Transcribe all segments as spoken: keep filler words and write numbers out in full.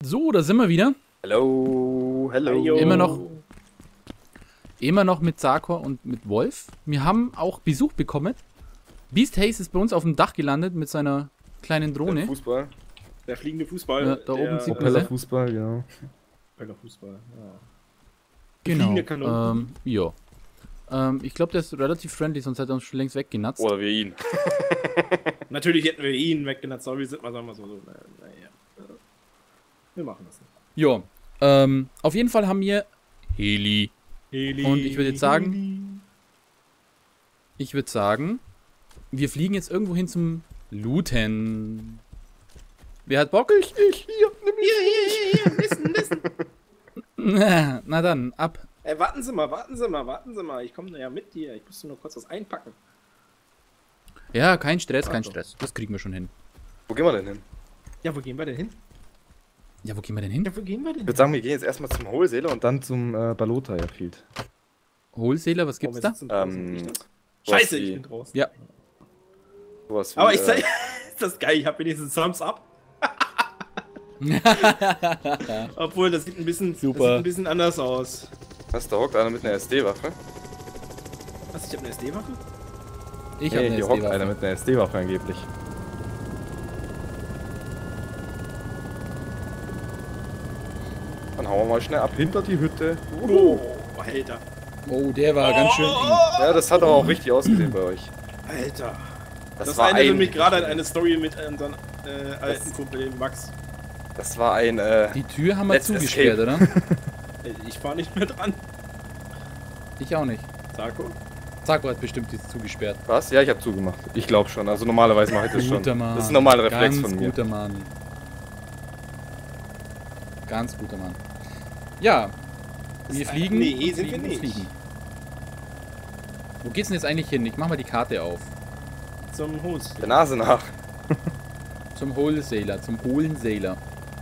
So, da sind wir wieder. Hallo, hallo. Immer noch, immer noch mit Sarkor und mit Wolf. Wir haben auch Besuch bekommen. Beast Haze ist bei uns auf dem Dach gelandet mit seiner kleinen Drohne. Der Fußball. Der fliegende Fußball. Ja, da oben sieht man Propeller sie. Fußball, genau. Propeller Fußball, ja. Genau. Fliegende Kanone. Ähm, ja. Ähm, ich glaube, der ist relativ friendly, sonst hätte er uns schon längst weggenatzt. Oder wir ihn. Natürlich hätten wir ihn weggenannt, sorry, sind wir, sagen wir so. so. Naja. Wir machen das nicht. Ja. Ähm, auf jeden Fall haben wir Heli. Heli, Und ich würde jetzt sagen- Heli. Ich würde sagen, wir fliegen jetzt irgendwo hin zum Looten. Wer hat Bock? Ich, ich, hier, nimm Hier, hier, hier, hier, listen, listen. Na, na dann, ab. Ey, warten Sie mal, warten Sie mal, warten Sie mal. Ich komme ja mit dir. Ich musste nur kurz was einpacken. Ja, kein Stress, kein Ach so. Stress. Das kriegen wir schon hin. Wo gehen wir denn hin? Ja, wo gehen wir denn hin? Ja, wo gehen wir denn hin? Ja, wo gehen wir denn Ich hin? würde sagen, wir gehen jetzt erstmal zum Hohlseele und dann Dann zum äh, Balota Airfield. Hohlseele, was gibt's Oh, wir da? sitzen draußen. Ähm, Riecht das? sowas Scheiße, ich wie- bin draußen. Ja. sowas wie, Aber ich äh, zeig, ist das geil, ich habe wenigstens Thumbs up. Obwohl, das sieht ein bisschen, Super. Das sieht ein bisschen anders aus. Was, da hockt einer mit einer S D-Waffe? Was, ich habe eine S D-Waffe? Ich habe Hey, eine hier hockt einer S D-Waffe. mit einer S D-Waffe angeblich. Dann hauen wir mal schnell ab. Hinter die Hütte. Oh, Alter. Oh, der war ganz schön eng. Ja, das hat aber auch richtig ausgesehen bei euch. Alter. Das, Das, war erinnert ein, mich gerade an eine Story mit unseren äh, alten Kumpel, dem Max. das war ein, äh, Die Tür haben wir Let's zugesperrt, oder? Äh, Ich fahr nicht mehr dran. Ich auch nicht. Sarko? Sarko hat bestimmt die zugesperrt. was? Ja, ich habe zugemacht. Ich glaube schon. Also normalerweise mache ich das schon. Guter Mann. Das ist ein normaler Reflex Ganz von mir. guter Mann. Ganz guter Mann. Ja. Wir fliegen. Nee, und sind wir fliegen und nicht. Fliegen. Wo geht's denn jetzt eigentlich hin? Ich mach mal die Karte auf. Zum Hus. Der Nase nach. Zum Hohlsailor, zum Hohlensailor.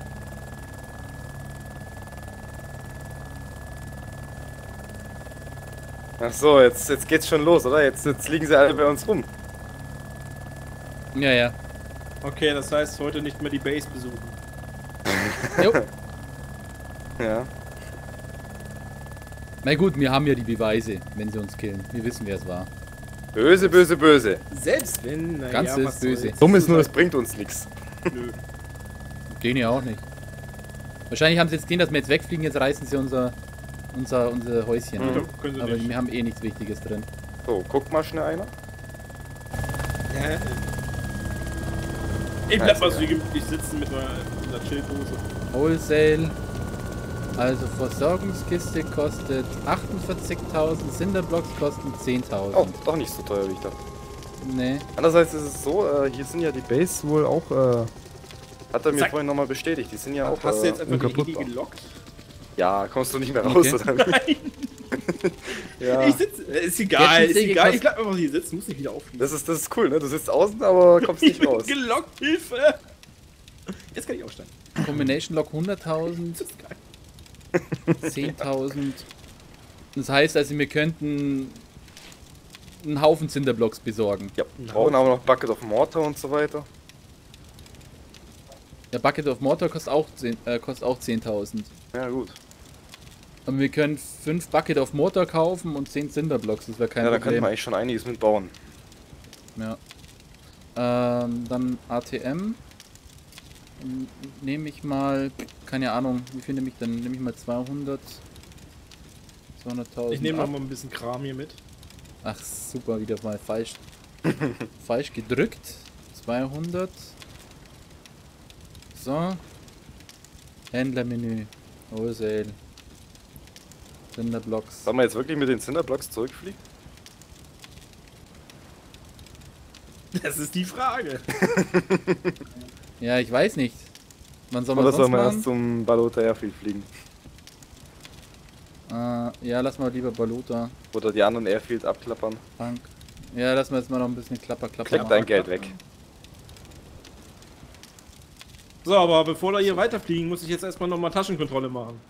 Ach so, jetzt, jetzt geht's schon los, oder? Jetzt, jetzt liegen sie alle bei uns rum. Ja, ja. Okay, das heißt heute nicht mehr die Base besuchen. Jo. Ja. Na gut, wir haben ja die Beweise, wenn sie uns killen. Wir wissen, wer es war. Böse, böse, böse. Selbst wenn, naja, Ganz ist was böse. soll's. Dumm ist nur, das bringt uns nichts. Nö. Den ja auch nicht. Wahrscheinlich haben sie jetzt den, dass wir jetzt wegfliegen, jetzt reißen sie unser, unser, unser Häuschen. Mhm. Können sie Aber nicht. wir haben eh nichts Wichtiges drin. So, guck mal schnell einer. Ja, äh. Ich bleib mal so gemütlich sitzen mit meiner, mit einer Chillpose. Wholesale. Also Versorgungskiste kostet achtundvierzigtausend, Cinderblocks kosten zehntausend. Oh, doch nicht so teuer wie ich dachte. Nee. Andererseits ist es so, äh, hier sind ja die Base, Ist wohl auch, äh, hat er mir Zack. vorhin nochmal bestätigt, die sind ja auch, Hast du jetzt äh, einfach die kaputt Heli war. gelockt? ja, kommst du nicht mehr raus, Okay. oder? Nein! Ja, Ich sitze. Ist egal, Jetzt ist ist eh egal. gekostet. Ich bleib einfach hier sitzen, muss nicht wieder aufliegen. das ist, das ist cool, ne? Du sitzt außen, aber kommst Ich nicht bin raus. gelockt, Hilfe! Jetzt kann ich aufsteigen. Combination Lock hunderttausend, Das ist geil. zehntausend. Das heißt also, wir könnten einen Haufen Cinderblocks besorgen. Ja, brauchen aber noch Bucket of Mortar und so weiter. Der Bucket of Mortar kostet auch, zehn, äh, kostet auch zehntausend. Ja, gut. Und wir können fünf Bucket of Mortar kaufen und zehn Cinderblocks, das wäre kein Ja, da könnte Problem. man eigentlich schon einiges mitbauen. Ja. Ähm, dann A T M. Nehme ich mal, keine Ahnung, wie viel nehme ich denn? Nehme ich mal zweihundert. zweihunderttausend. Ich nehme ab. mal ein bisschen Kram hier mit. Ach, super, wieder mal falsch. falsch gedrückt. zweihundert. So. Händlermenü. Wholesale. Cinderblocks. Sollen wir jetzt wirklich mit den Cinderblocks zurückfliegen? Das ist die Frage. Ja, ich weiß nicht. Wann soll man Oder sonst sollen wir machen? erst zum Balota Airfield fliegen? Äh, ja, lass mal lieber Balota. Oder die anderen Airfields abklappern? Bank. Ja, lass mal jetzt mal noch ein bisschen Klapper, Klapper Klick machen. dein Geld weg. So, aber bevor wir hier weiterfliegen, muss ich jetzt erstmal nochmal Taschenkontrolle machen.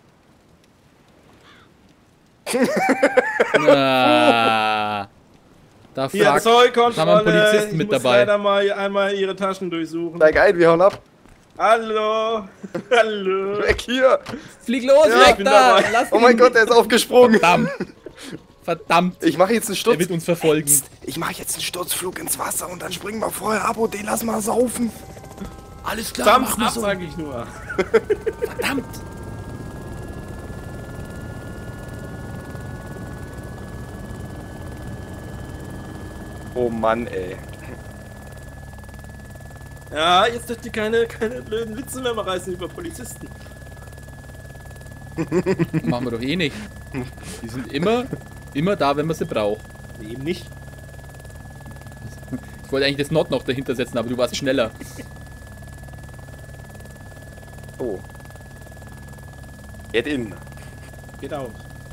Ah, da Hier, fragt, Zollkontrolle. haben wir einen Polizisten ich mit muss dabei. leider mal einmal ihre Taschen durchsuchen. Steig ein, wir hauen ab. Hallo! Hallo! Weg hier! Flieg los, Ja, weg ich bin da! dabei. Lass Oh mein ihn. Gott, er ist aufgesprungen! Verdammt! Verdammt! Ich mache jetzt einen Er Sturz. wird uns verfolgen. Ich mache jetzt einen Sturzflug ins Wasser und dann springen wir vorher ab und den lassen wir saufen. Alles klar, Dampf mach mal ab, so. sag ich nur. Verdammt! Oh Mann, ey. Ja, jetzt dürft ihr keine, keine blöden Witze mehr mal reißen über Polizisten. Machen wir doch eh nicht. Die sind immer, immer da, wenn man sie braucht. Nee, eben nicht. Ich wollte eigentlich das Not noch dahinter setzen, aber du warst schneller. Oh. Get in. Geht auf.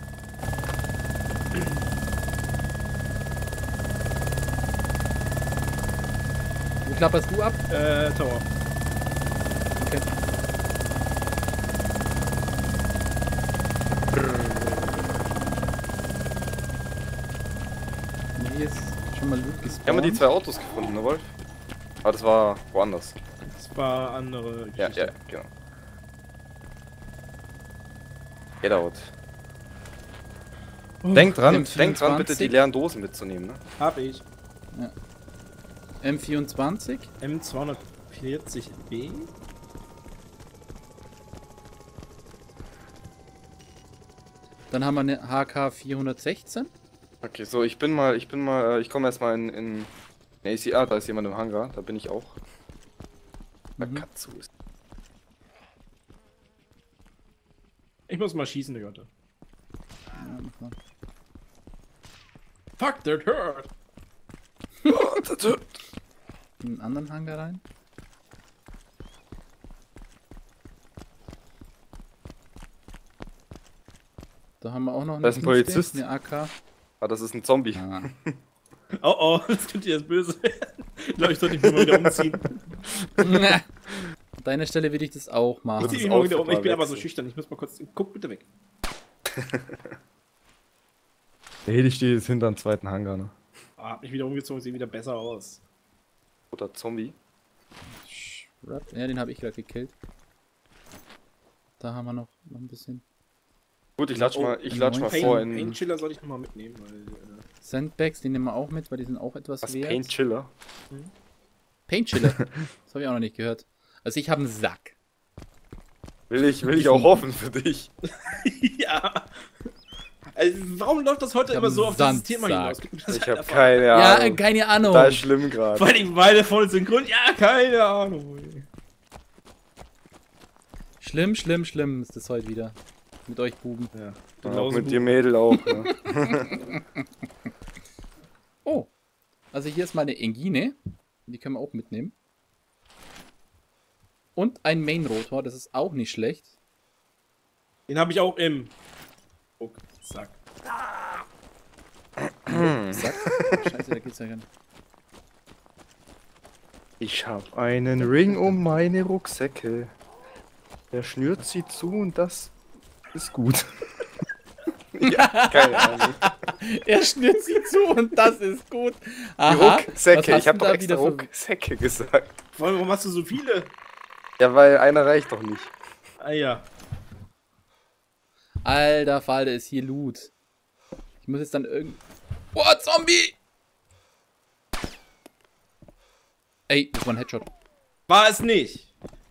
Wo klapperst du ab? Äh, Tower. Okay. Hier ist schon mal Loot gespawnt. Wir haben die zwei Autos gefunden, ne Wolf? Aber das war woanders. Das war andere Ja, Geschichte. ja, genau. Get out. Denk dran, M denk dran, bitte die vierundzwanzig. leeren Dosen mitzunehmen, ne? Hab ich. M vierundzwanzig. M zweihundertvierzig B. Dann haben wir eine H K vierhundertsechzehn. Okay, so, ich bin mal, ich bin mal, äh, ich komme erstmal in, in in A C R, da ist jemand im Hangar, da bin ich auch. Mhm. Katsu ist. Ich muss mal schießen, Digga. Ja, mach mal. Fuck, that hurt! In einen anderen Hangar rein. Da haben wir auch noch Da ist ein Kiste, Polizist. eine A K. Ah, das ist ein Zombie. Ah. Oh oh, das könnte jetzt böse werden. Ich glaube, ich sollte mich mal wieder umziehen. An deiner Stelle würde ich das auch Ich machen. zieh ist mich mal wieder auch um. Ich bin aber so wechseln. schüchtern. Ich muss mal kurz. Guck bitte weg. Der Heli steht jetzt hinter dem zweiten Hangar, ne? Ah, hab mich wieder umgezogen, sieht wieder besser aus. Oder Zombie. Ja, den habe ich gerade gekillt. Da haben wir noch, noch ein bisschen. Gut, ich latsch Oh, mal, ich latsch mal Pain- vor Pain, in Painkiller soll ich nochmal mitnehmen, weil. Äh, Sandbags, die nehmen wir auch mit, weil die sind auch etwas was wert. Painchiller. Paintchiller. Das habe ich auch noch nicht gehört. Also ich habe einen Sack. Will ich, will ich auch hoffen für dich. ja. Also, warum läuft das heute Ich immer hab so einen auf dieses Thema Sandsack. hinaus? Gib mir das Ich halt habe einfach. keine Ja, Ahnung. äh, keine Ahnung. Da ist schlimm gerade. Vor allem beide voll synchron. Ja, keine Ahnung. Schlimm, schlimm, schlimm ist das heute wieder. Mit euch Buben. Ja, Ja, auch mit dir Mädel auch. Ne? Oh. Also hier ist mal eine Engine. Die können wir auch mitnehmen. Und ein Main-Rotor, das ist auch nicht schlecht. Den habe ich auch im Rucksack. Zack. Scheiße, da geht's ja gar nicht. Ich hab einen Ring um meine Rucksäcke. Der schnürt sie zu und das ist gut. ja, keine Ahnung. Er schnürt sie zu und das ist gut. Die Aha. Rucksäcke, was ich hab hast doch du da extra wieder für- Rucksäcke gesagt. Vor allem, warum hast du so viele? Ja, weil einer reicht doch nicht. Ah ja. Alter Falter, ist hier Loot. Ich muss jetzt dann irgend... Oh, Zombie! Ey, das war ein Headshot. War es nicht.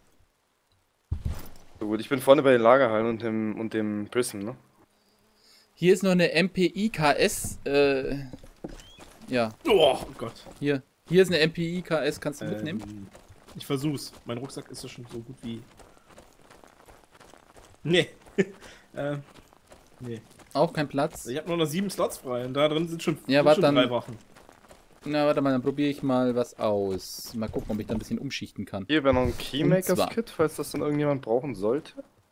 So gut, ich bin vorne bei den Lagerhallen und dem, und dem Prism, ne? Hier ist noch eine M P I K S. Äh, ja, Oh, oh Gott. hier. Hier ist eine M P I K S, kannst du mitnehmen? Ähm, ich versuch's. Mein Rucksack ist ja schon so gut wie. Nee. ähm. Nee. Auch kein Platz. Ich habe nur noch sieben Slots frei und da drin sind schon, Ja, sind warte, schon dann- drei Waffen. Na, warte mal, dann probiere ich mal was aus. Mal gucken, ob ich da ein bisschen umschichten kann. Hier wäre noch ein Und zwar- Keymakers-Kit, falls das dann irgendjemand brauchen sollte.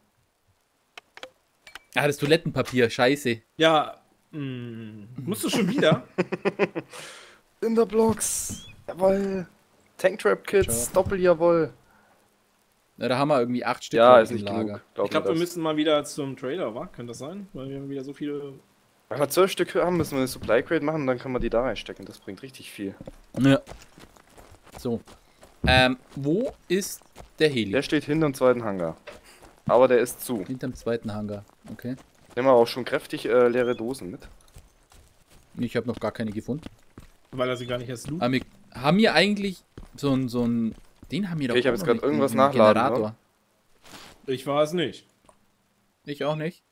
Ah, das Toilettenpapier, scheiße. Ja. Mh, musst du schon wieder? Cinderblocks. Jawoll. Tanktrap-Kits. Job. Doppel jawoll. Na, da haben wir irgendwie acht Stück Ja, glaub ist ich, nicht im Lager. genug. Glaub Ich glaube, mir wir das. müssen mal wieder zum Trailer, wa? Könnte das sein? Weil wir haben wieder so viele. Wenn wir zwölf Stück haben, müssen wir eine Supply Crate machen, dann können wir die da reinstecken. Das bringt richtig viel. Ja. So. Ähm, wo ist der Heli? Der steht hinterm zweiten Hangar. Aber der ist zu. Hinterm zweiten Hangar. Okay. Nehmen wir auch schon kräftig äh, leere Dosen mit. Ich habe noch gar keine gefunden. Weil er sie gar nicht erst lootet. Aber wir haben wir eigentlich so ein, so ein, den haben wir doch Okay, ich hab auch jetzt noch grad nicht, irgendwas den nachladen, Generator. Ich war es nicht. Ich auch nicht.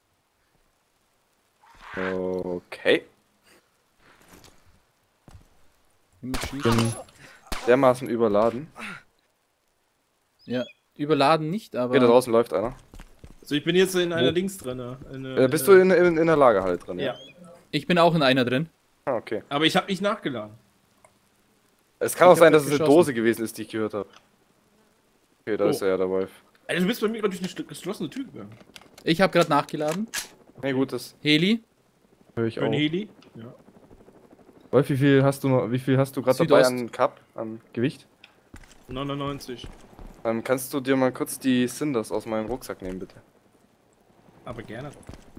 Okay. Immer schießen. Bin dermaßen überladen. Ja, überladen nicht, aber... Okay, da draußen läuft einer. Also ich bin jetzt in einer Wo? Dings drin. In, Äh, bist du in, in, in der Lagerhalle drin? Ja. Ich bin auch in einer drin. Ah, okay. Aber ich habe nicht nachgeladen. Es kann auch Ich hab sein, dass es grad eine geschossen. Dose gewesen ist, die ich gehört habe. Okay, da Oh. ist er ja, der Wolf. Alter, du bist bei mir gerade durch eine st- geschlossene Tür gegangen. Ich habe gerade nachgeladen. Nee, gut, das Heli. höre ich Für ein auch. Heli. Ja. Wolf, wie viel hast du noch, wie viel hast du gerade dabei Südost. an Cup, an Gewicht? neunundneunzig. Ähm, kannst du dir mal kurz die Cinders aus meinem Rucksack nehmen, bitte? Aber gerne.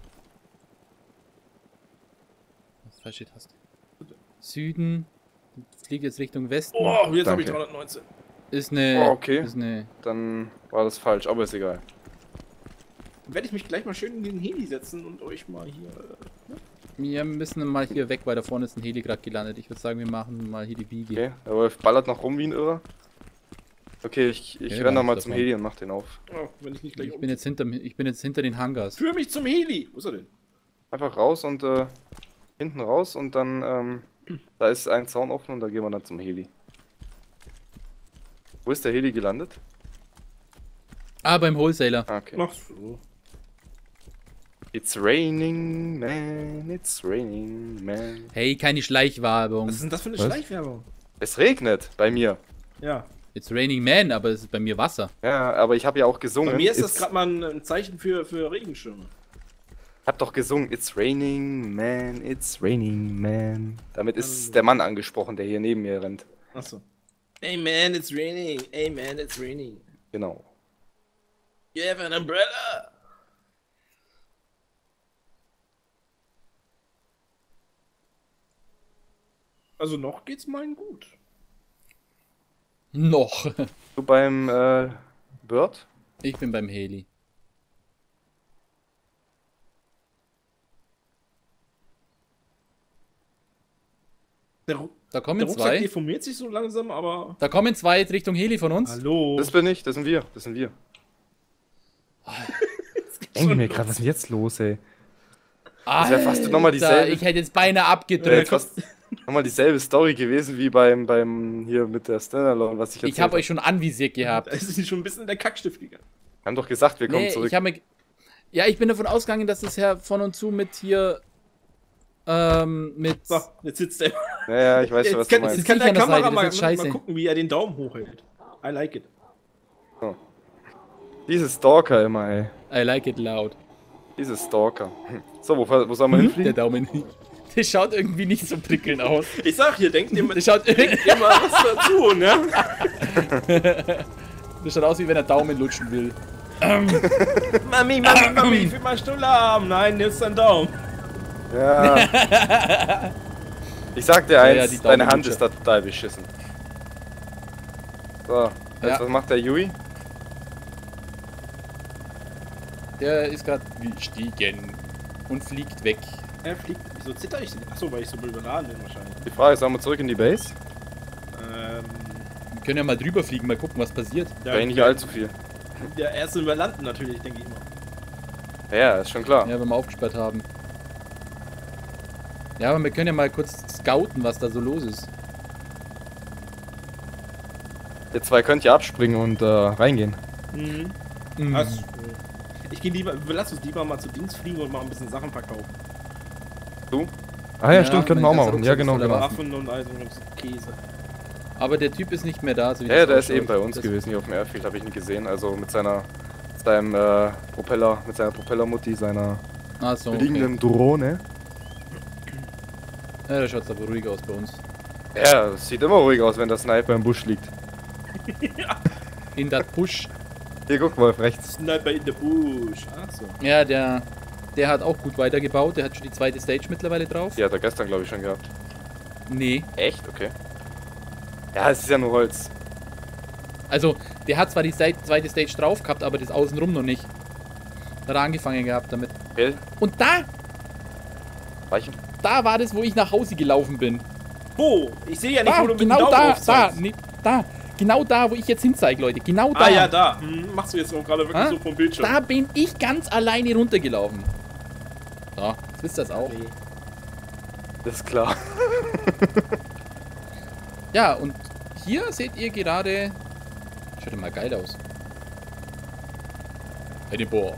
Falsche Taste. Süden. Fliegt jetzt Richtung Westen. Oh, jetzt habe ich Danke. dreihundertneunzehn. Ist eine... Oh, okay. Ist eine... Dann war das falsch, aber ist egal. Dann werde ich mich gleich mal schön in den Heli setzen und euch mal hier... äh, Wir müssen mal hier weg, weil da vorne ist ein Heli gerade gelandet. Ich würde sagen, wir machen mal hier die Wiege. Okay, der Wolf ballert noch rum wie ein Irrer. Okay, ich, ich Okay, renne da weiß mal davon. zum Heli und mach den auf. Oh, wenn ich nicht gleich Ich bin jetzt hinter, ich bin jetzt hinter den Hangars. Führ mich zum Heli! Wo ist er denn? Einfach raus und äh, hinten raus und dann, ähm, da ist ein Zaun offen und da gehen wir dann zum Heli. Wo ist der Heli gelandet? Ah, beim Wholesaler. Ah, okay. Ach so. It's raining, man, it's raining, man. Hey, keine Schleichwerbung. Was ist denn das für eine Was? Schleichwerbung? Es regnet bei mir. Ja. It's raining man, aber es ist bei mir Wasser. Ja, aber ich habe ja auch gesungen. Bei mir ist das It's- gerade mal ein, ein Zeichen für, für Regenschirme. Ich hab doch gesungen, it's raining, man, it's raining, man. Damit Ähm. ist der Mann angesprochen, der hier neben mir rennt. Achso. Hey man, it's raining. Hey man, it's raining. Genau. You have an umbrella? Also noch geht's meinen gut. Noch. Du beim äh, Bird? Ich bin beim Heli. Der, Ru Da der kommen Rucksack zwei. deformiert sich so langsam, aber... Da kommen zwei jetzt Richtung Heli von uns. Hallo. Das bin ich, das sind wir, das sind wir. Denke mir gerade, was ist denn jetzt los, ey? Ah, ist ja fast noch mal dieselbe- Ich hätte jetzt beinahe Wäre abgedrückt. jetzt fast nochmal dieselbe Story gewesen wie beim, beim hier mit der Standalone, was ich Ich habe euch schon anvisiert gehabt. Da ist schon ein bisschen in der Kackstift gegangen. Wir haben doch gesagt, wir kommen Nee, zurück. ich habe mir. Ja, ich bin davon ausgegangen, dass das Herr von und zu mit hier. Ähm, mit. So, jetzt sitzt er. Ja, ja, ich weiß schon, was Jetzt du kann, meinst. jetzt kann Nicht der an der Kamera Seite, das mal, ist mal, scheiße. mal gucken, wie er den Daumen hochhält. I like it. Diese Stalker immer, ey. I like it loud. Diese Stalker. So, wo, wo sollen wir Der hinfliegen? Daumen. Der schaut irgendwie nicht so prickelnd aus. Ich sag hier, denkt immer, Der schaut, denkt immer was dazu, ne? der schaut aus, wie wenn er Daumen lutschen will. Mami, Mami, Mami, ich will mal Stulle haben. Nein, nimmst deinen Daumen. Ja. Ich sag dir eins, Ja, ja, die deine Hand Daumenlutscher. ist da total beschissen. So, jetzt Ja. was macht der Yui? Der ist gerade gestiegen und fliegt weg. Er fliegt. Wieso zitter ich denn? Achso, weil ich so überladen bin wahrscheinlich. Die Frage ist, sollen wir zurück in die Base? Ähm. Wir können ja mal drüber fliegen, mal gucken, was passiert. Ja, nicht allzu viel. Ja, erst über Landen natürlich, denke ich immer. Ja, ist schon klar. Ja, wenn wir aufgesperrt haben. Ja, aber wir können ja mal kurz scouten, was da so los ist. Ihr zwei könnt ja abspringen und äh, reingehen. Mhm. Mhm. Also, ich gehe lieber, lass uns lieber mal zu Dings fliegen und mal ein bisschen Sachen verkaufen. Du? Ah ja, Ja, stimmt, können wir mein auch ganzer machen. Ja, Rucksack ist genau, voller genau. Waffen. Waffen und Eisen und Käse. Aber der Typ ist nicht mehr da. So wie Ja, ja, das der ist ausschaut. eben bei uns Das- gewesen, hier auf dem Airfield, habe ich ihn gesehen. Also mit seiner, mit seinem äh, Propeller, mit seiner Propellermutti, seiner Ah, so, okay. fliegenden Drohne. Ja, da schaut es aber ruhig aus bei uns. Ja, das sieht immer ruhig aus, wenn der Sniper im Busch liegt. In dat Push. Hier, guck mal, rechts. Sniper in the bush. Achso. Ja, der, der hat auch gut weitergebaut. Der hat schon die zweite Stage mittlerweile drauf. Die hat er gestern, glaube ich, schon gehabt. Nee. Echt? Okay. Ja, es ist ja nur Holz. Also, der hat zwar die Seite, zweite Stage drauf gehabt, aber das außenrum noch nicht. Da hat er angefangen gehabt damit. Gell? Und da, Weichen? da war das, wo ich nach Hause gelaufen bin. Wo? Ich sehe ja nicht, Da, wo du mit dem genau Daumen da, da, aufzeigst. nee, da. Genau da, wo ich jetzt hinzeige, Leute. Genau da. Ah ja, da. Hm, machst du jetzt auch gerade wirklich Ah, so vom Bildschirm. Da bin ich ganz alleine runtergelaufen. So, jetzt wisst ihr das auch. Nee. Das ist klar. Ja, und hier seht ihr gerade... Schaut mal geil aus. Eine Boah.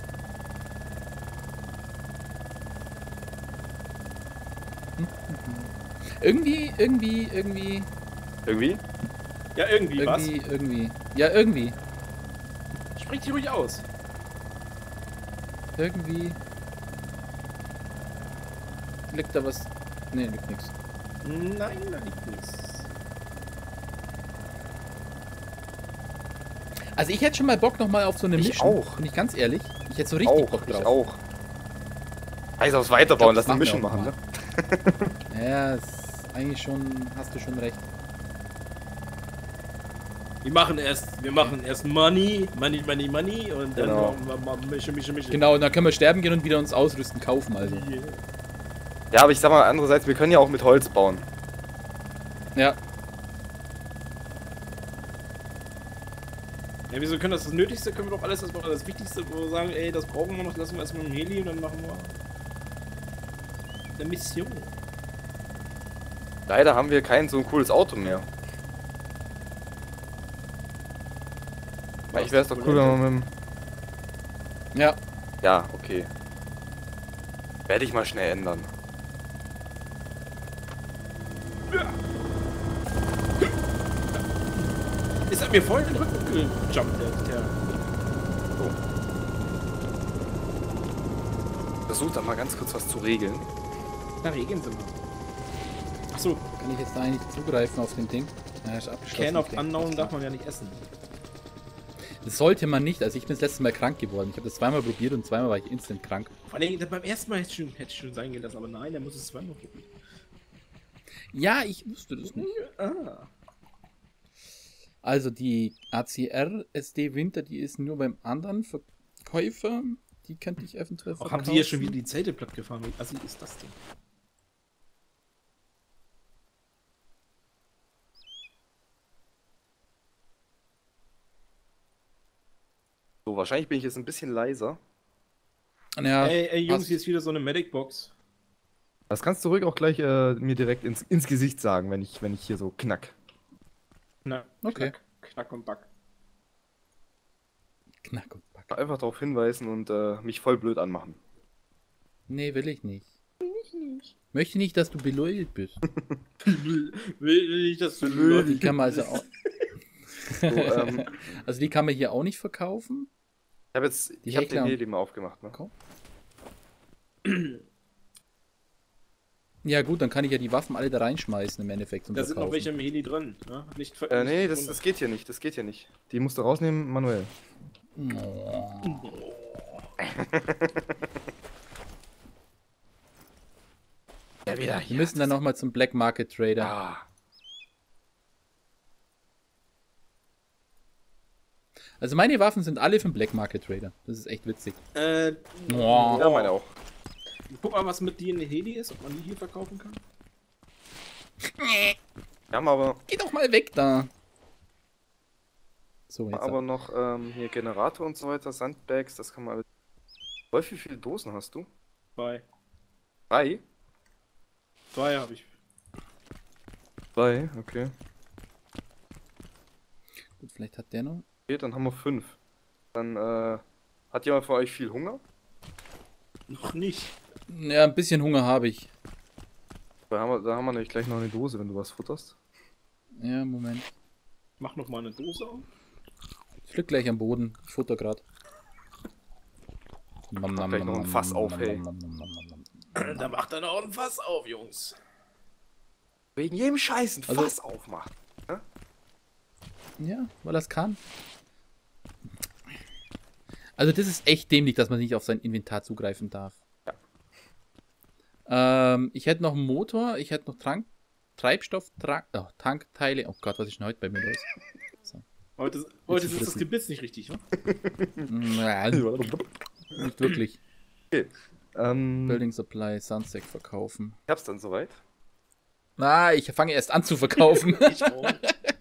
Irgendwie, irgendwie, irgendwie, Irgendwie? Ja, irgendwie, was? irgendwie, irgendwie. Ja, irgendwie. Sprich dich ruhig aus. Irgendwie. Liegt da was? Nee, liegt nichts. Nein, da liegt nichts. Also ich hätte schon mal Bock nochmal auf so eine Ich Mission. auch. Bin ich ganz ehrlich. Ich hätte so richtig Auch, Bock ich drauf. auch. Heißt aufs Weiterbauen, Ich glaub, lass das eine machen Mission wir machen, auch ne? Ja, ist eigentlich schon, hast du schon recht. Wir machen erst, wir machen erst Money, Money, Money, Money und dann Genau. machen wir mal Mische, Mische, Mische. Genau, und dann können wir sterben gehen und wieder uns ausrüsten kaufen, also. Yeah. Ja, aber ich sag mal, andererseits, wir können ja auch mit Holz bauen. Ja, Ja, wieso können das das Nötigste, können wir doch alles erstmal das Wichtigste, wo wir sagen, ey, das brauchen wir noch, lassen wir erstmal im Heli und dann machen wir eine Mission. Leider haben wir kein so ein cooles Auto mehr. Eigentlich wäre es doch cool, wenn man mit dem... ja. Ja, okay. Werde ich mal schnell ändern. Ist er mir voll in den Rücken gejumpt, der, der. Versuch da mal ganz kurz was zu regeln. Na, regeln Sie mal. Achso, Kann ich jetzt da eigentlich zugreifen auf den Ding? Ja, ist abgeschlossen. Can of okay. Unknown darf man ja nicht essen. Das sollte man nicht. Also ich bin das letzte Mal krank geworden. Ich habe das zweimal probiert und zweimal war ich instant krank. Vor allem, beim ersten Mal hätte ich schon, hätte ich schon sein gelassen, aber nein, der muss es zweimal probieren. Ja, ich wusste das nicht. Ah. Also die A C R S D Winter, die ist nur beim anderen Verkäufer. Die könnte ich eventuell Auch verkaufen. haben die ja schon wieder die Zelte platt gefahren. Wie assi ist das denn? So, wahrscheinlich bin ich jetzt ein bisschen leiser. Ja, ey, ey, Jungs, passt. hier ist wieder so eine Medic-Box. Das kannst du ruhig auch gleich äh, mir direkt ins, ins Gesicht sagen, wenn ich, wenn ich hier so knack. Na, Okay. Knack, Knack und Back. Knack und Back. Einfach darauf hinweisen und äh, mich voll blöd anmachen. Nee, will ich nicht. Möchte nicht, dass du beleidigt bist. will, will ich das Die kann man also auch. So, ähm, Also die kann man hier auch nicht verkaufen. ich habe jetzt Die ich hab Heckler- den Heli mal aufgemacht, ne? Komm. Ja gut, dann kann ich ja die Waffen alle da reinschmeißen im Endeffekt zum Da sind noch Verkaufen. welche im Heli drin. Ne? Nicht ver Äh, nee, nicht das, wundern. das geht hier nicht, das geht hier nicht. Die musst du rausnehmen, manuell. Oh. Ja, wieder Wir müssen dann nochmal zum Black Market Trader. Ah, Also meine Waffen sind alle vom Black Market Trader. Das ist echt witzig. Äh, Oh. ja, meine auch. guck mal, was mit dir in den Heli ist, ob man die hier verkaufen kann. Wir haben aber, Geh doch mal weg da. So, jetzt aber noch ähm, hier Generator und so weiter, Sandbags, das kann man alles. Wolf, wie viele Dosen hast du? Zwei. Drei? Zwei habe ich. Zwei, okay. Gut, vielleicht hat der noch. Okay, dann haben wir fünf. Dann, äh, hat jemand von euch viel Hunger? Noch nicht. Ja, ein bisschen Hunger habe ich. Da haben, wir, da haben wir nämlich gleich noch eine Dose, wenn du was futterst. Ja, Moment. Mach noch mal eine Dose auf. Ich lieg gleich am Boden. Ich futter grad. Nom, nom, gleich noch ein nom, Fass nom, auf, nom, hey. nom, nom, nom, nom, nom. Da macht er noch ein Fass auf, Jungs. Wegen jedem Scheiß ein Also- Fass aufmachen. Ja, weil das kann. Also das ist echt dämlich, dass man nicht auf sein Inventar zugreifen darf. Ähm, ich hätte noch einen Motor, ich hätte noch Trank, Treibstoff, Tra oh, Tankteile. Oh Gott, was ist denn heute bei mir los? So. Heute, heute zu ist das frissen. Gebiss nicht richtig, ne? Ja, nicht wirklich. Okay. Ähm, Building Supply, Sunstack verkaufen. ich hab's dann soweit. Ah, ich fange erst an zu verkaufen. Ich auch.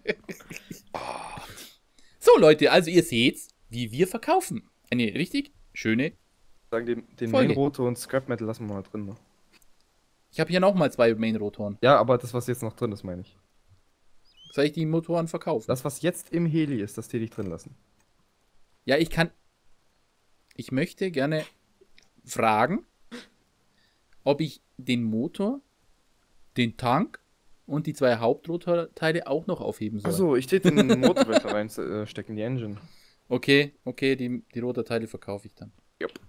So, Leute, also ihr seht, wie wir verkaufen. Eine richtig schöne. Sagen, den, den Folge. Main-Rotor und Scrap Metal lassen wir mal drin. Ne? Ich habe hier nochmal zwei Main-Rotoren. Ja, aber das, was jetzt noch drin ist, meine ich. Soll ich die Motoren verkaufen? Das, was jetzt im Heli ist, das täte ich drin lassen. Ja, ich kann. Ich möchte gerne fragen, ob ich den Motor, den Tank und die zwei Hauptrotorteile auch noch aufheben soll. Achso, ich täte den Motorwechsel reinstecken, die Engine. Okay, okay, die, die Rotorteile verkaufe ich dann.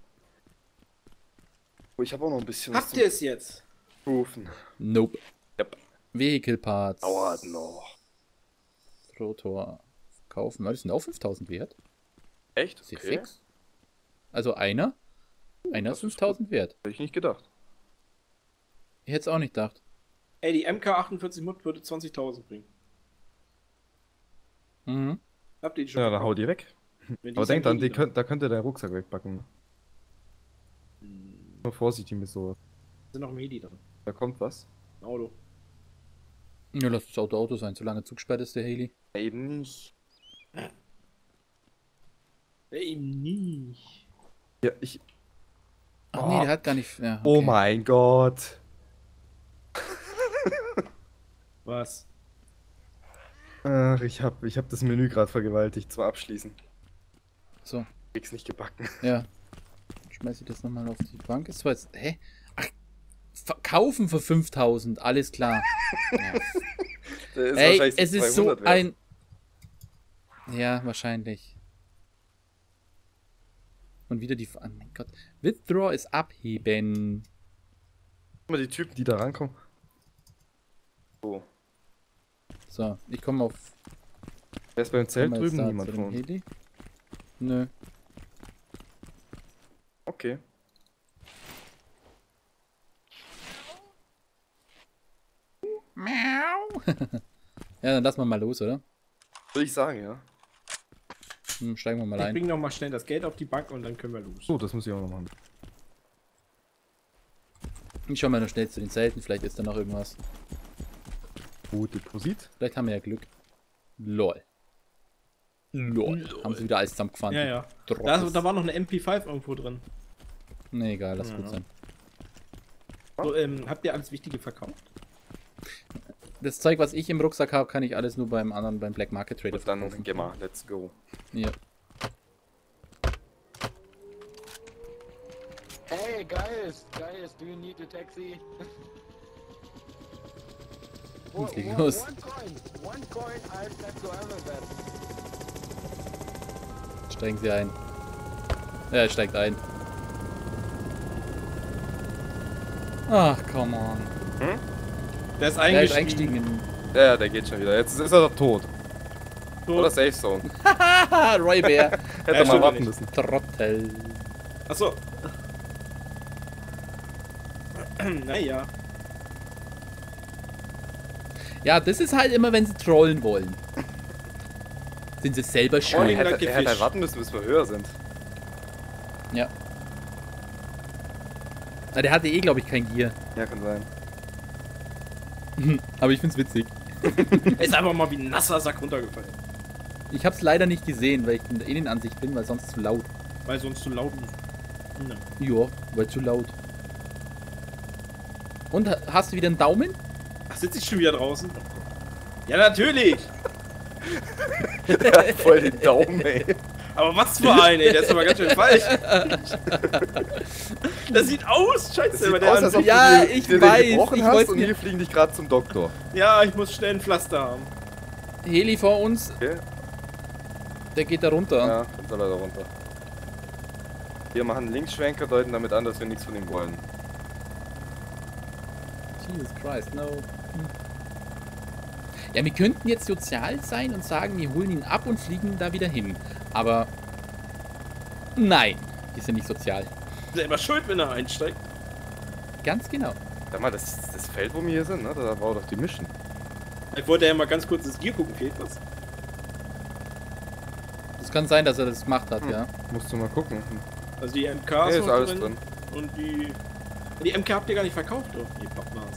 Oh, ich habe auch noch ein bisschen Habt ihr es jetzt? rufen. Nope. Yep. Vehicle Parts. Dauert noch. Rotor verkaufen. Das sind auch fünftausend wert. Echt? Ist hier fix. Also einer. Einer das ist ist fünftausend wert. Hätte ich nicht gedacht. Ich hätte es auch nicht gedacht. Ey, die M K achtundvierzig Mod würde zwanzigtausend bringen. Mhm. Habt ihr die schon? Ja, dann verkauft? hau die weg. Wenn Aber sind denk dran, eh die da. könnt, da könnt ihr deinen Rucksack wegpacken. Nur vorsichtig mit sowas. sind noch Medi drin. Da kommt was. Ein Auto. Ja, lass das Auto Auto sein, solange Zug gesperrt ist, der Heli. Ja, eben nicht. Ja, eben nicht. Ja, ich. Ach Oh. nee, der hat gar nicht. Ja, okay. Oh mein Gott. Was? Ach, ich hab, ich hab das Menü gerade vergewaltigt zum Abschließen. So, Krieg's nicht gebacken. ja. Schmeiß ich das nochmal auf die Bank. Ist zwar jetzt. Hä? Ach, verkaufen für fünftausend, alles klar. Ja. Der ist Ey, wahrscheinlich es ist so zweihundert wert. ein. Ja, wahrscheinlich. Und wieder die. Oh mein Gott. Withdraw ist abheben. Guck mal, die Typen, die da rankommen. So. So, ich komme auf. Wer ist beim Zelt komm jetzt drüben? da Niemand zu von dem uns. Heli. Nö. Okay. Ja, dann lassen wir mal los, oder? Würde ich sagen, ja. Hm, steigen wir mal Ich ein. bring noch mal schnell das Geld auf die Bank und dann können wir los. So, das muss ich auch noch machen. Ich schau mal noch schnell zu den Zelten, vielleicht ist da noch irgendwas. Gut, Deposit. Vielleicht haben wir ja Glück. Lol. Lol. Haben sie wieder alles zusammengefahren. Ja, ja. Droppes. Da, da war noch eine M P fünf irgendwo drin. Nee, egal, lass Ja. gut sein. So, ähm, habt ihr alles Wichtige verkauft? Das Zeug, was ich im Rucksack habe, kann ich alles nur beim anderen, beim Black Market Trader Und dann verkaufen. geh mal, let's go. Ja. Hey guys, guys, do you need a taxi? Jetzt leg One- los. One coin, one coin, I'll send to Amazon. Steigen sie ein. Ja, er steigt ein. Ach, come on. Der ist Er ist eingestiegen. eingestiegen in. Ja, ja, der geht schon wieder. Jetzt ist er doch tot. Tot. Oder Safe Zone. Haha, Roy Bear. Hätte Ja, er mal stimmt warten nicht. müssen. Trottel. Achso. Naja. Ja, das ist halt immer, wenn sie trollen wollen. Sind sie selber Oh, schuld. er, hätte, Lucky er hätte halt Fish. warten müssen, bis wir höher sind. Ja. Na, der hatte eh, glaube ich, kein Gear. Ja, kann sein. Aber ich find's witzig. Er ist einfach mal wie ein nasser Sack runtergefallen. Ich hab's leider nicht gesehen, weil ich in der Innenansicht bin, weil sonst zu laut. Weil sonst zu laut ist. Ne. Ja, weil zu laut. Und ha- hast du wieder einen Daumen? Ach, sitze ich schon wieder draußen? Ja, natürlich! Voll den Daumen, ey. Aber was für ein, ey, der ist aber ganz schön falsch. Das sieht aus, Das scheiße, sieht aber der aus, als ob Ja, du dir, ich dir weiß, den gebrochen ich hast wollt's und mir- wir fliegen dich gerade zum Doktor. Ja, ich muss schnell ein Pflaster haben. Heli vor uns, Okay? der geht da runter. Ja, dann soll er da runter. Wir machen Linksschwenker, deuten damit an, dass wir nichts von ihm wollen. Jesus Christ, no. Hm. Ja, wir könnten jetzt sozial sein und sagen, wir holen ihn ab und fliegen da wieder hin. Aber nein, wir sind nicht sozial. Selber schuld, wenn er einsteigt. Ganz genau. Sag mal, das, das Feld, wo wir hier sind, ne? Da war doch die Mission. Ich wollte ja mal ganz kurz ins Gear gucken, fehlt was. Es kann sein, dass er das gemacht hat, Hm. ja. Musst du mal gucken. Also die M K Nee, ist noch alles drin. Und die. Die M K habt ihr gar nicht verkauft, oh, ihr Pappnase.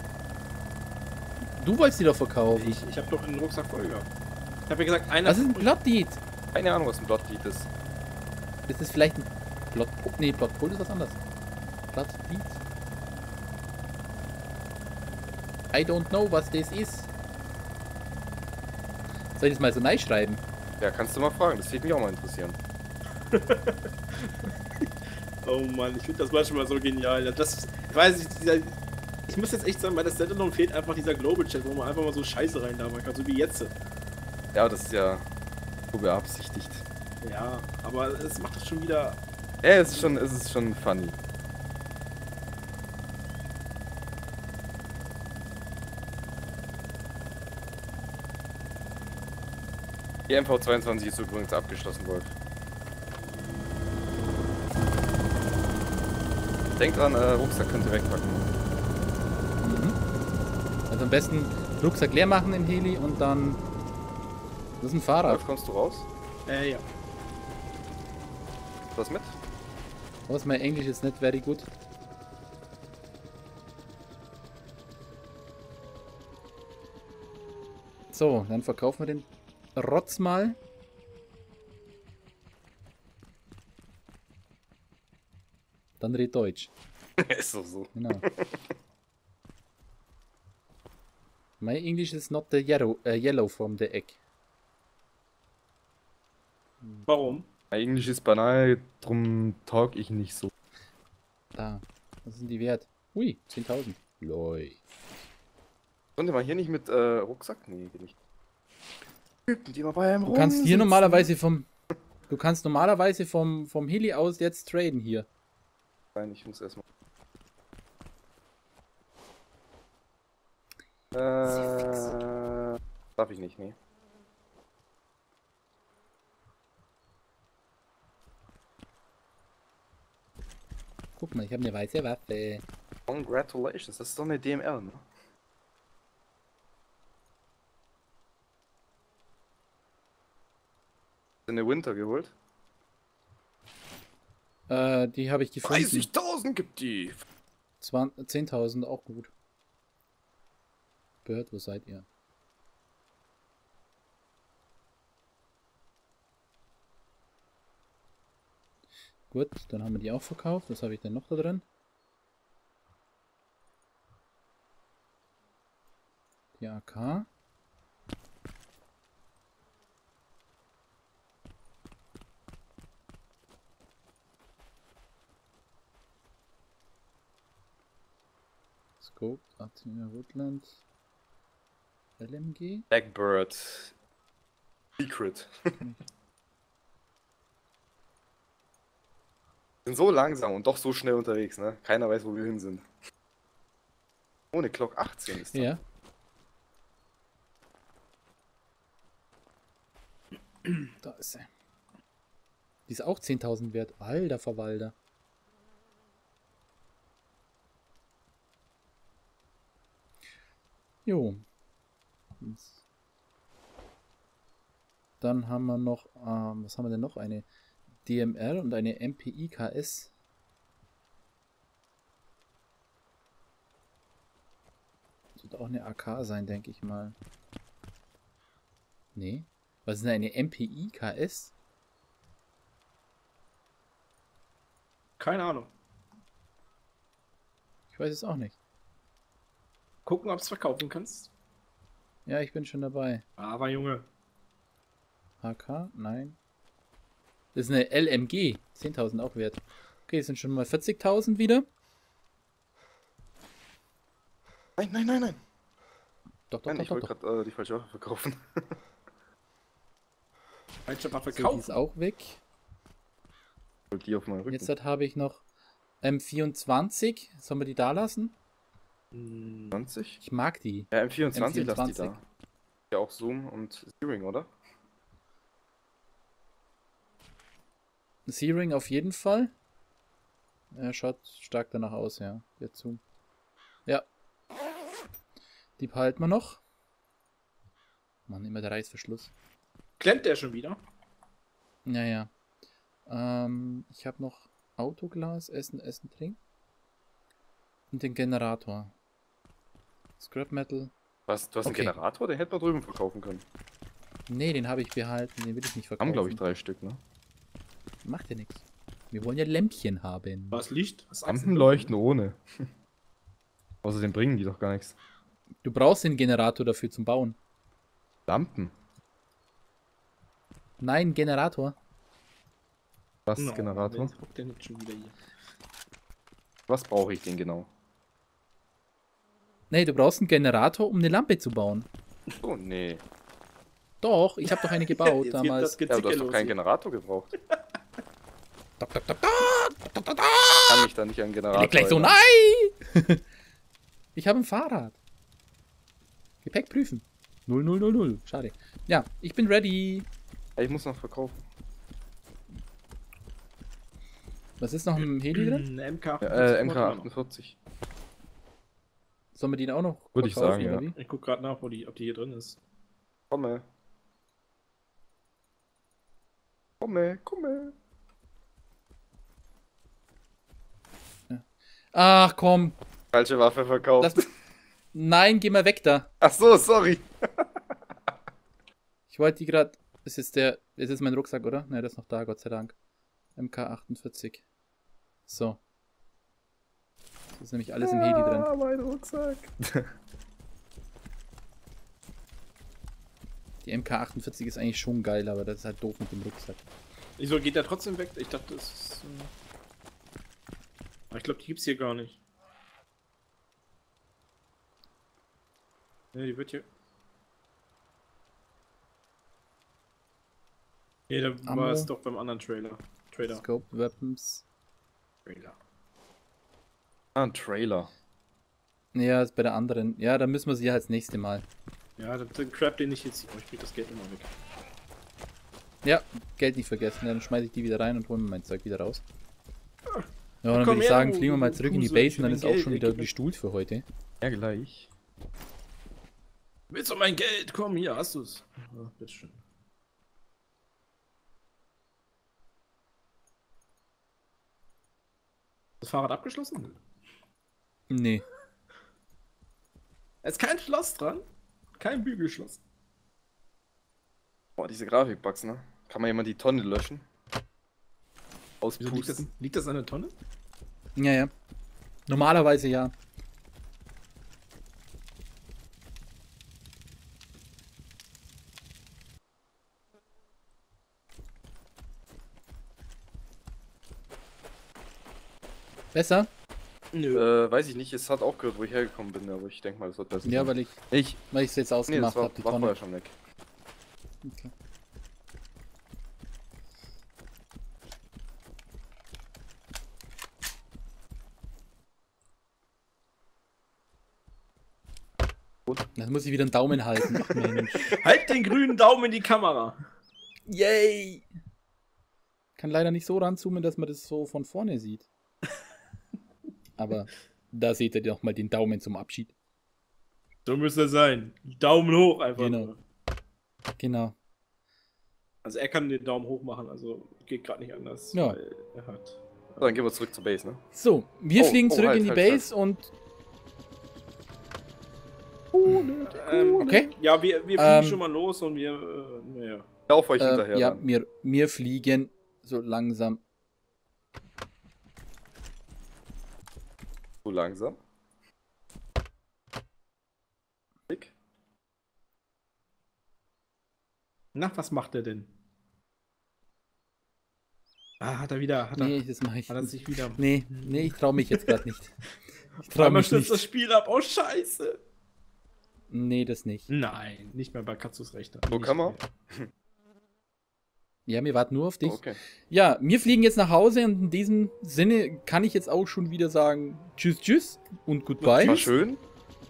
Du wolltest die doch verkaufen. Ich, ich hab doch den Rucksack voll gehabt. Ich hab ja gesagt, einer. Was ist ein Blooddeed? Keine Ahnung, was ein Blooddeed ist. Ist das vielleicht ein Bloodpool? Nee, Bloodpool ist was anderes. Blooddeed? I don't know, was das ist. Soll ich das mal so neu schreiben? Ja, kannst du mal fragen. Das würde mich auch mal interessieren. Oh Mann, ich finde das manchmal so genial. Das, ich weiß nicht, dieser, ich muss jetzt echt sagen, bei der Standalone fehlt einfach dieser Global Chat, wo man einfach mal so Scheiße reinlabern kann, so wie jetzt. Ja, das ist ja so beabsichtigt. Ja, aber es macht das schon wieder. Ja, es ist schon, es ist schon funny. Die M V zweiundzwanzig ist übrigens abgeschlossen, Wolf. Denk dran, äh, Rucksack könnt ihr wegpacken. Mhm. Also am besten Rucksack leer machen im Heli und dann... Das ist ein Fahrrad. Wolf, kommst du raus? Äh, ja. Was mit? Was, mein Englisch ist nicht very good. So, dann verkaufen wir den Rotz mal. Dann red Deutsch. Ist doch so. Genau. My English is not the yellow, uh, yellow from the egg. Warum? Englisch ist banal, drum taug ich nicht so. Da. Was sind die wert? Ui, zehntausend. Loi. Konnte man hier nicht mit äh, Rucksack? Nee, geht nicht. Typen, die mal bei einem Du kannst hier normalerweise vom... Du kannst normalerweise vom, vom Heli aus jetzt traden hier. Nein, ich muss erstmal. Äh, darf ich nicht, nee. Guck mal, ich habe eine weiße Waffe. Congratulations, das ist doch eine D M R, ne? Eine Winter geholt? Äh, die habe ich gefunden. dreißigtausend gibt die! zehntausend, auch gut. Bird, wo seid ihr? Gut, dann haben wir die auch verkauft. Was habe ich denn noch da drin? Die A K. Scope, Athena Woodland, L M G. Blackbird. Secret. Sind so langsam und doch so schnell unterwegs, ne? Keiner weiß, wo wir hin sind. Ohne Glock achtzehn ist das. Ja. Da ist sie. Die ist auch zehntausend wert. Alter Verwalter. Jo. Dann haben wir noch, ähm, was haben wir denn noch? Eine D M R und eine M P I K S. Das wird auch eine A K sein, denke ich mal. Nee. Was ist denn eine M P I K S? Keine Ahnung. Ich weiß es auch nicht. Gucken, ob du es verkaufen kannst. Ja, ich bin schon dabei. Aber Junge. A K? Nein. Das ist eine L M G. zehntausend auch wert. Okay, es sind schon mal vierzigtausend wieder. Nein, nein, nein, nein. Doch, doch, Nein, doch, ich doch, wollte doch. gerade äh, die falsche Waffe verkaufen. Falsche Waffe So, die kaufen. ist auch weg. Ich wollte die auf meinen Rücken. Jetzt halt habe ich noch M vierundzwanzig. Sollen wir die da lassen? Hm, zwanzig? Ich mag die. Ja, M vierundzwanzig, M lass die vierundzwanzig. da. Ja, auch Zoom und Searing, oder? Searing auf jeden Fall. Er schaut stark danach aus, ja. Jetzt Zoom. Ja. Die behalten wir noch. Mann, immer der Reißverschluss. Klemmt der schon wieder? Naja. Ähm, ich habe noch Autoglas, Essen, Essen, Trinken. Und den Generator. Scrap Metal. Was, du hast Okay. einen Generator? Den hätten wir drüben verkaufen können. Nee, den habe ich behalten. Den will ich nicht verkaufen. Haben, glaube ich, drei Stück, ne? Macht ja nichts. Wir wollen ja Lämpchen haben. Was Licht? Was Lampen leuchten ohne. Außerdem bringen die doch gar nichts. Du brauchst den Generator dafür zum Bauen. Lampen? Nein, Generator. Was No, Generator? Jetzt hockt der nicht schon wieder hier. Was brauche ich denn genau? Nee, du brauchst einen Generator, um eine Lampe zu bauen. Oh, nee. Doch, ich habe doch eine gebaut Jetzt geht damals. das Ja, Gezicke du hast doch los keinen hier. Generator gebraucht. Dok, dok, dok, dok, dok, dok, dok. Kann ich da nicht an Generator Leg gleich so, erinnern. nein! Ich habe ein Fahrrad. Gepäck prüfen. null null null null. Schade. Ja, ich bin ready. Ja, ich muss noch verkaufen. Was ist noch im Heli drin? Ein M K. Ja, äh, M K achtundvierzig. Sollen wir den auch noch Würde ich verkaufen, sagen, oder ja. wie? Ich guck gerade nach, wo die, ob die hier drin ist. Komme. Komme, komme. Ach komm. Falsche Waffe verkauft. Lass... Nein, geh mal weg da. Ach so, sorry. Ich wollte die gerade. Ist jetzt der. Ist jetzt mein Rucksack, oder? Nein, das ist noch da, Gott sei Dank. M K achtundvierzig. So. Das ist nämlich alles im Heli drin. Ah, mein Rucksack. Die M K achtundvierzig ist eigentlich schon geil, aber das ist halt doof mit dem Rucksack. Wieso geht der trotzdem weg? Ich dachte, das ist. Äh... Aber ich glaube, die gibt's hier gar nicht. Ne, die wird hier. Ne, da Ammo. war es doch beim anderen Trailer. Trader. Scope, Weapons. Trailer. Ah, ein Trailer. Ja, ist bei der anderen. Ja, da müssen wir sie halt das nächste Mal. Ja, den Crap, den ich jetzt. Oh, ich krieg das Geld immer weg. Ja, Geld nicht vergessen. Dann schmeiße ich die wieder rein und hole mir mein Zeug wieder raus. Ja, dann Komm würde ich her, sagen, du- fliegen wir mal du zurück in die Kruse, Base ich und dann will ist dein auch Geld, schon ey, wieder gib mir- gestuhlt für heute. Ja, gleich. Willst du mein Geld? Komm, hier hast du's. Ja, bitteschön. Das Fahrrad abgeschlossen? Nee. Da ist kein Schloss dran. Kein Bügelschloss. Boah, diese Grafikbugs, ne? Kann man jemand die Tonne löschen? Wieso liegt das, Auspusten? liegt das an der Tonne? Ja, ja. Normalerweise ja. Besser? Nö. Äh, weiß ich nicht. Es hat auch gehört, wo ich hergekommen bin, aber ich denke mal, das wird besser. Ja, sein. weil ich Ich. weil ich es jetzt Nee, ausgemacht das war, habe, die war Tonne. vorher schon weg. Okay. Dann muss ich wieder einen Daumen halten. Ach Mensch. Halt den grünen Daumen in die Kamera. Yay! Kann leider nicht so ranzoomen, dass man das so von vorne sieht. Aber da seht ihr doch mal den Daumen zum Abschied. So müsste es sein. Daumen hoch einfach. Genau. nur. Genau. Also er kann den Daumen hoch machen, also geht gerade nicht anders. Ja. Weil er hat. So, dann gehen wir zurück zur Base, ne? So, wir Oh, fliegen oh, zurück halt, in die halt, Base und. Ähm, Okay. Ja, wir, wir fliegen Ähm, schon mal los und wir. Äh, naja. Ja, auf euch Äh, hinterher. ja, dann. wir, wir fliegen so langsam. So langsam. Klick. Na, was macht er denn? Ah, hat er wieder. Hat er, Nee, das mache ich hat er nicht. sich wieder. Nee, nee, ich traue mich jetzt gerade nicht. Ich traue Einmal mich stürzt das nicht. Spiel ab. Oh, Scheiße. Nee, das nicht. Nein, nicht mehr bei Katzus Rechter. So Nicht kann man. mehr. Ja, wir warten nur auf dich. Okay. Ja, wir fliegen jetzt nach Hause und in diesem Sinne kann ich jetzt auch schon wieder sagen Tschüss, tschüss und Goodbye. War schön.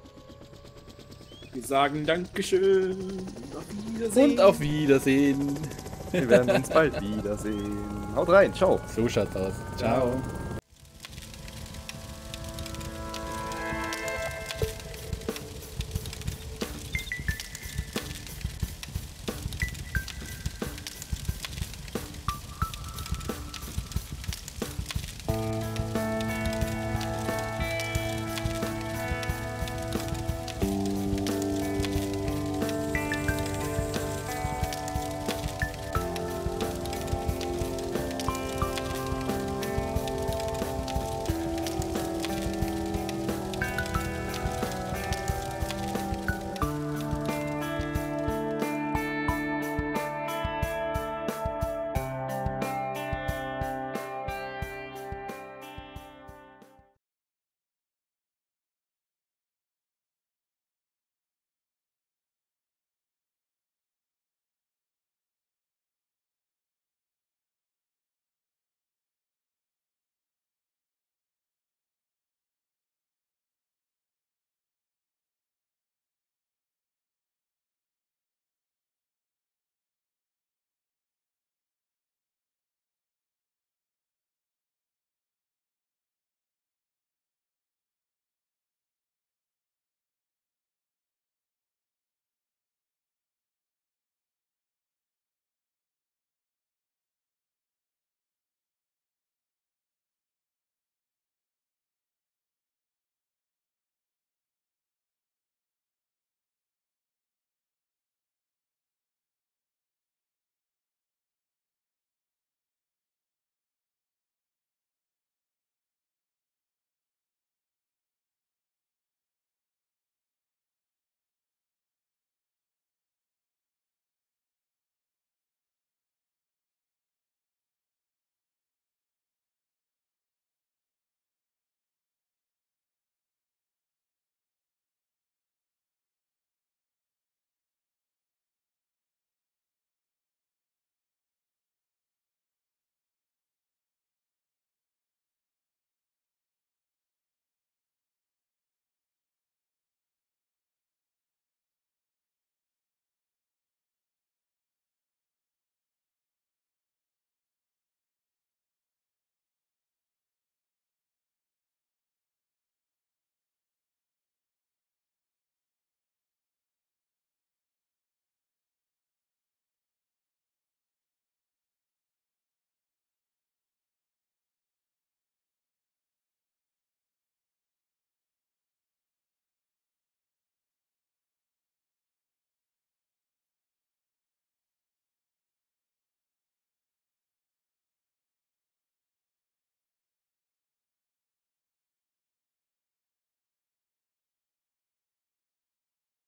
Wir sagen Dankeschön. Auf Wiedersehen. Und auf Wiedersehen. Wir werden uns bald wiedersehen. Haut rein. Ciao. So schaut's aus. Ciao.